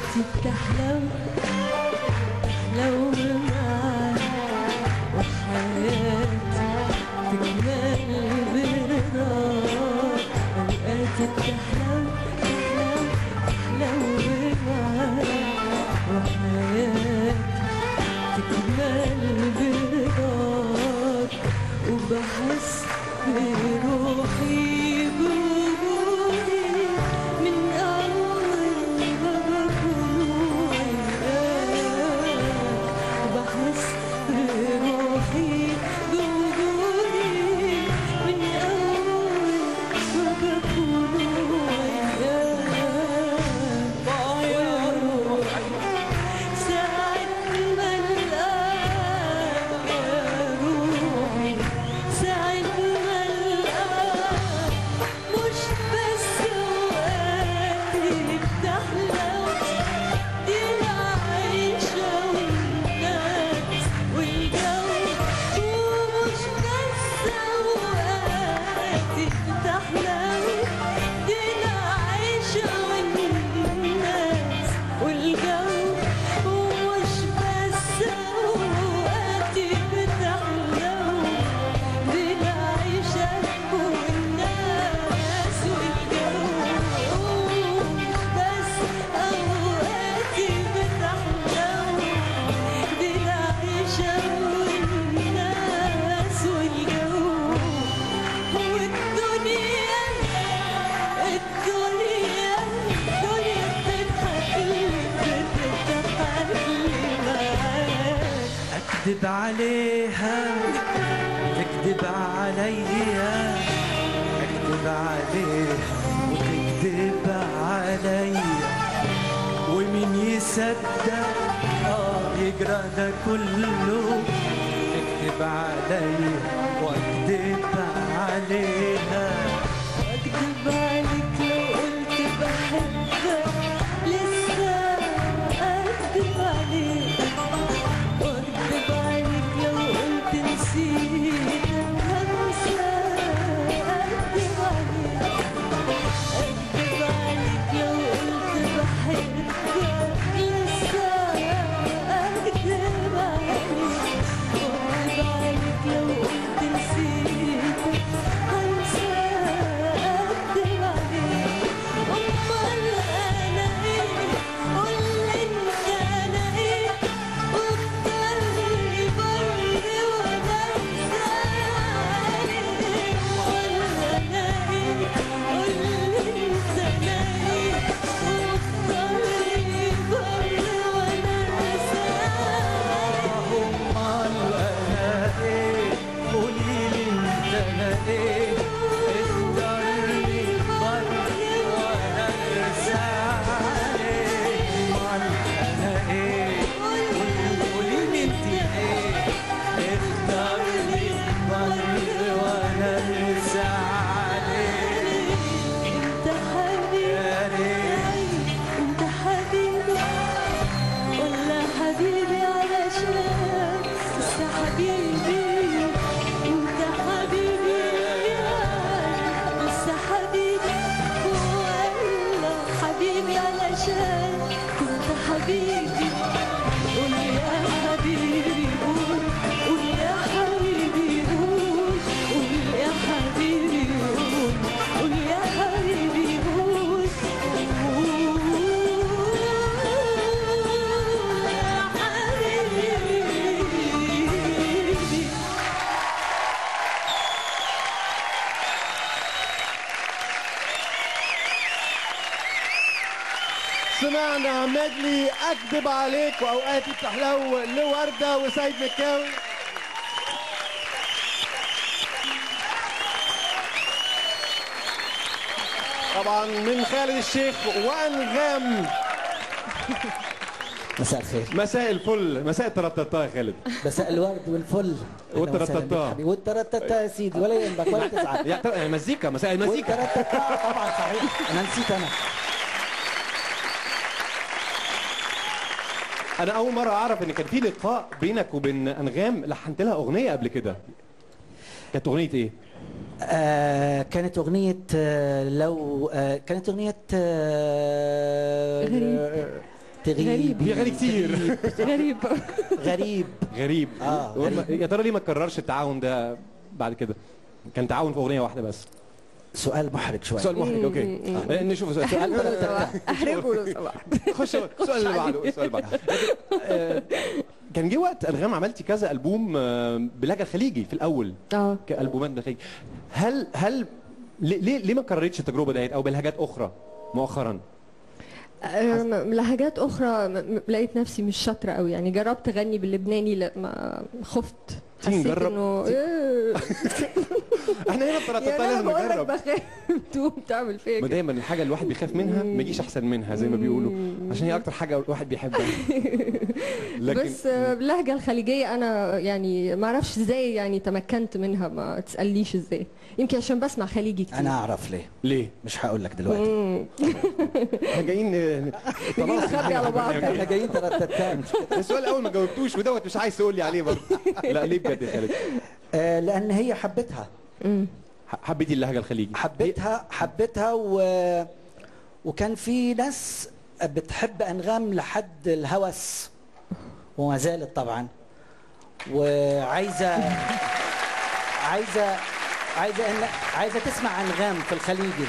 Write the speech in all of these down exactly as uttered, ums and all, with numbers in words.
وأوقاتي بتحلو تحلو معاك وحياتي تكمل برضاك. أوقاتي بتحلو تحلو تحلو معاك وحياتي تكمل برضاك. وبحس بروحي بوجودي من أول ما بكون وياك. وبحس بروحي بوجودي من أول ما بكون وياك. يا روحي ساعة ما ألقاك، يا روحي ساعة ما ألقاك. مش بس أوقاتي بتحلو دي العيشة والناس والجو. ومش بس أوقاتي بتحلو دي العيشة والناس والجو. ومش بس أوقاتي بتحلو دي العيشة والناس والجو. مش بس أوقاتي بتحلو دي العيشة والناس والجو. والدنيا الدنيا الدنيا بتضحك لي بتضحك لي معاك. أكذب عليها تكذب عليا، أكذب عليها وتكذب عليا. ومين يصدق آه يجرى ده كله؟ تكذب عليا وأكذب عليها. أكذب عليك لو قلت بحبك لسه أكذب عليك. وأكذب عليك لو قلت نسيتك هنسى أكذب عليك. أكذب عليك لو قلت بحبك لسه أكذب عليك. وأكذب عليك لو قلت نسيتك هنسى أكذب عليك. أمال أنا إيه؟ قولي أنت أنا إيه؟ واختارني بري وأنا أنسى عليك. أمال أنا إيه؟ قولي أنت أنا إيه؟ واختارني بري وأنا أنسى عليك. أمال أنا إيه؟ قوليلي أنت أنا إيه؟ اختارني بري وأنا أرسى عليك. أمال أنا إيه؟ قوليلي أنت إيه؟ اختارني بري وأنا أرسى عليك. أنت حبيبي يا ريت أنت حبيبي ولا حبيبي علشان بس حبيبي. أنت حبيبي بس حبيبي ولا حبيبي علشان كنت حبيبي. قول يا حبيبي قول قول يا حبيبي قول قول يا حبيبي قول قول يا حبيبي قول قول يا حبيبي. سمعنا ميدلي أكذب عليك وأوقاتي بتحلو لوردة وسيد مكاوي. طبعا من خالد الشيخ وأنغام. مساء الخير. مساء الفل، مساء الترتتا يا خالد. مساء الورد والفل. والترتتا والترتتا يا سيدي ولا يهمك ولا تزعل. يعني مزيكا، مساء المزيكا. والترتتا طبعا صحيح، انا نسيت. انا انا اول مره اعرف ان كان في لقاء بينك وبين انغام لحنت لها اغنيه قبل كده. كانت اغنيه ايه؟ آه كانت اغنيه آه لو آه كانت اغنيه آه تغيب غريب. في اغاني كتير غريب. غريب. غريب. آه، وما- غريب. يا ترى ليه ما تكررش التعاون ده بعد كده؟ كان تعاون في اغنيه واحده بس. سؤال محرج شوي. سؤال محرج. اوكي آه، نشوف سؤال احرجه لو سؤال سمحت، احرجه لو سمحت. خش السؤال اللي بعده السؤال اللي بعده. آه، كان جه وقت انغام عملتي كذا البوم آه، باللهجه الخليجي في الاول اه كالبومات بالخليجي. هل هل ليه ليه ليه ما كررتش التجربه ديت او بلهجات اخرى مؤخرا؟ أم، لهجات اخرى م- م- لقيت نفسي مش شاطره قوي، يعني جربت اغني باللبناني لا ما خفت، تيجي حسيت نجرب؟ انه إيه. احنا هنا في يعني طريقة انا لازم بقول لك نجرب. بخاف تقوم تعمل فيا ما كده. دايما الحاجه اللي الواحد بيخاف منها ما يجيش احسن منها زي ما بيقولوا، عشان هي اكتر حاجه الواحد بيحبها. لكن بس آه، باللهجه الخليجيه انا يعني ما اعرفش ازاي يعني تمكنت منها، ما تسالنيش ازاي، يمكن عشان بسمع خليجي كتير. انا اعرف ليه، ليه؟ مش هقول لك دلوقتي. مم. احنا جايين آه، نيجي نخبي على بعض. احنا جايين ترتتان. السؤال الاول ما جاوبتوش ودوت مش عايز تقول لي عليه برضه. لا ليه بجد يا خالد؟ آه، لان هي حبتها مم. ح- حبيتي اللهجه الخليجي؟ حبتها حبتها و... وكان في ناس بتحب انغام لحد الهوس، وما زالت طبعا، وعايزه عايزه عايزه إن... عايزه تسمع انغام في الخليجي.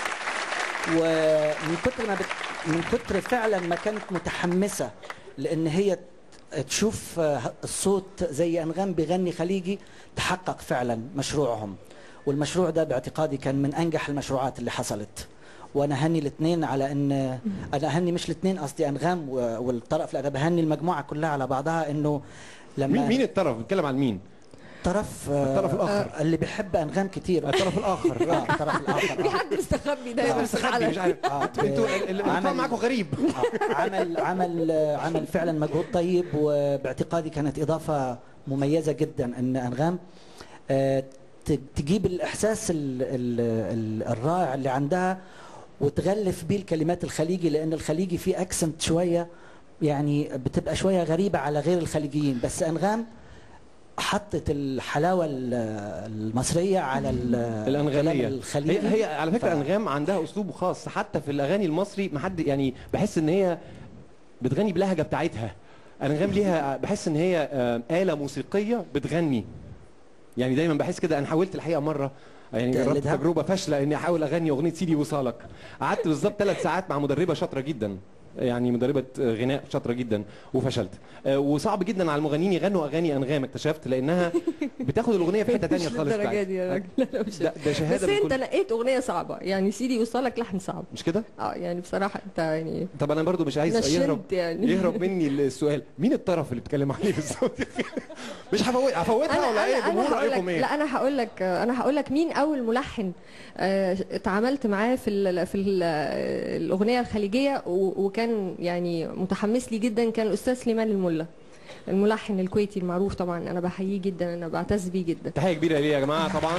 ومن كتر ما بت... من كتر فعلا ما كانت متحمسه لان هي تشوف الصوت زي انغام بيغني خليجي، تحقق فعلا مشروعهم. والمشروع ده باعتقادي كان من انجح المشروعات اللي حصلت. وانا هني الاثنين على ان انا هني مش الاثنين، قصدي انغام و- والطرف، لا انا بهني المجموعه كلها على بعضها انه لما مين مين الطرف؟ بتتكلم عن مين؟ الطرف الطرف الآخر. آه، اللي بيحب انغام كتير. الطرف الاخر. آه، الطرف الاخر في آه. حد مستخبي دايما في مستخبي الحلقه. مش عارف. آه، انتوا ال- ال- اللقاء عمل- معاكم غريب. آه، عمل عمل آه، عمل فعلا مجهود طيب، وباعتقادي كانت اضافه مميزه جدا ان انغام آه، ت- تجيب الاحساس ال ال ال الرائع اللي عندها وتغلف بيه الكلمات الخليجي، لان الخليجي فيه اكسنت شويه يعني بتبقى شويه غريبه على غير الخليجيين. بس انغام حطت الحلاوه ال- المصريه على ال- الانغاميه الكلام الخليجي. هي, هي على فكره ف- انغام عندها اسلوب خاص حتى في الاغاني المصري، ما حد يعني بحس ان هي بتغني بلهجه بتاعتها. انغام ليها بحس ان هي آه، آلة موسيقيه بتغني، يعني دايما بحس كده. انا حاولت الحقيقه مره يعني جربت تقلدها؟ تجربه فاشله اني احاول اغني اغنيه سيدي وصالك. قعدت بالظبط ثلاث ساعات مع مدربه شاطره جدا، يعني مدربه غناء شاطره جدا، وفشلت. آه، وصعب جدا على المغنيين يغنوا اغاني انغام، اكتشفت، لانها بتاخد الاغنيه في حته ثانيه مش خالص. للدرجه دي يا راجل. لا لا مش ده, ده بس شهاده انت بكل- نقيت اغنيه صعبه، يعني سيدي يوصلك لحن صعب. مش كده؟ اه يعني بصراحه انت يعني طب انا برضو مش عايز نشنت يهرب يعني. يهرب مني السؤال. مين الطرف اللي بتكلم عليه بالظبط؟ مش هفوت هفوتها ولا ايه؟ جمهور هقول لك، رايكم ايه؟ لا انا هقول لك انا هقول لك مين اول ملحن آه، اتعاملت معاه في ال في ال الاغنيه الخليجيه و- وكان يعني متحمس لي جدا، كان الاستاذ سليمان الملا، الملحن الكويتي المعروف. طبعا انا بحييه جدا، انا بعتز بيه جدا. تحيه كبيره ليه يا جماعه طبعا.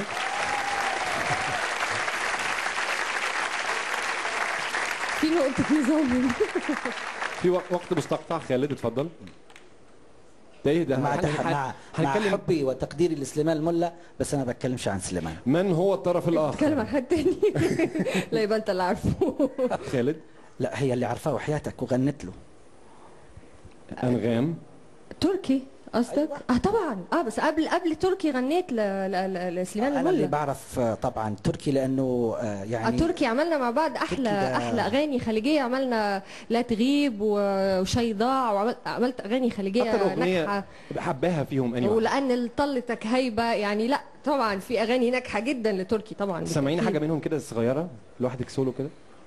في نقطه نظام. في وق- وقت مستقطع. خالد اتفضل. ده ايه ده؟ مع هن- تح- هن- مع مع هنتكلم حبي وتقديري لسليمان الملا، بس انا بتكلمش عن سليمان. من هو الطرف بتكلم الاخر؟ عن حد تاني. لا يبقى انت اللي عارفه. خالد. لا هي اللي عارفاه وحياتك وغنت له. انغام. تركي قصدك؟ اه طبعا، اه بس قبل قبل تركي غنيت ل- ل- ل- لسليمان انا اللي الملا. بعرف آه، طبعا تركي لانه آه، آه يعني تركي عملنا مع بعض احلى تركي ده- احلى اغاني خليجيه، عملنا لا تغيب و- وشي ضاع، وعملت عملت اغاني خليجيه اكتر اغنيه ناجحه. حباها فيهم انهي واحدة؟ ولان طلتك هيبه يعني، لا طبعا في اغاني ناجحه جدا لتركي طبعا. سامعين بالتأكيد. حاجه منهم كده صغيره لوحدك سولو كده؟